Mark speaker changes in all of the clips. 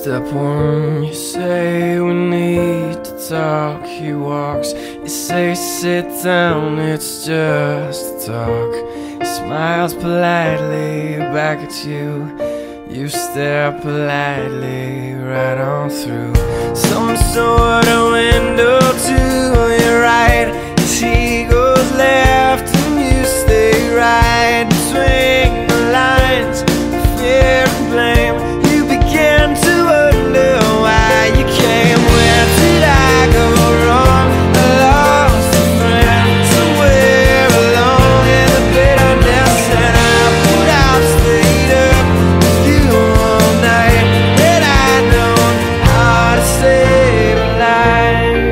Speaker 1: Step one, you say we need to talk. He walks, you say sit down, it's just talk. He smiles politely back at you. You stare politely right on through some sort of window to your right. As he goes left and you stay right between the lines of fear and blame. You begin to wonder why you came. Where did I go wrong? I lost a friend somewhere along in the bitterness, and I put out stayed up with you all night. Had I known how to save a life.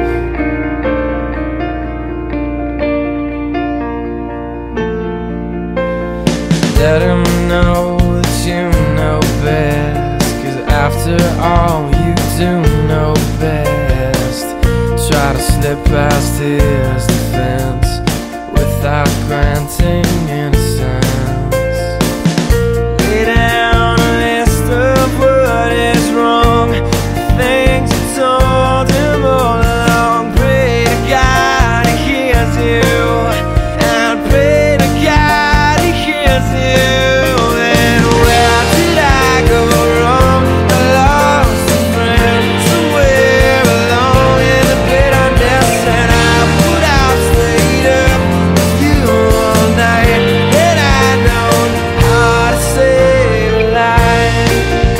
Speaker 1: Let him know that you know best, 'cause after all you do know best. Try to slip past his defense without granting innocence. Lay down a list of what is wrong, the things you told him all along. Pray to God he hears you, and pray to God he hears you. And where did I go wrong? I lost a friend somewhere along in the bitterness, and I put out stayed up with you all night. Had I known how to save a life.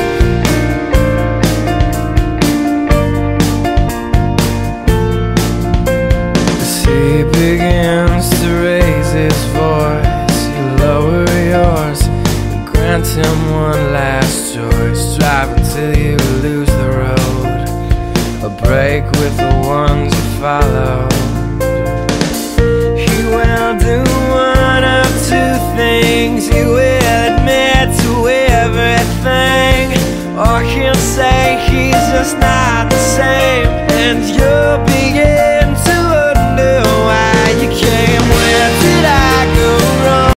Speaker 1: As he begins to raise his voice, you lower yours and grant him one last choice. Drive until you lose the road, a break with the ones you follow. He will do one of two things. He will admit to everything, or he'll say he's just not the same, and you'll be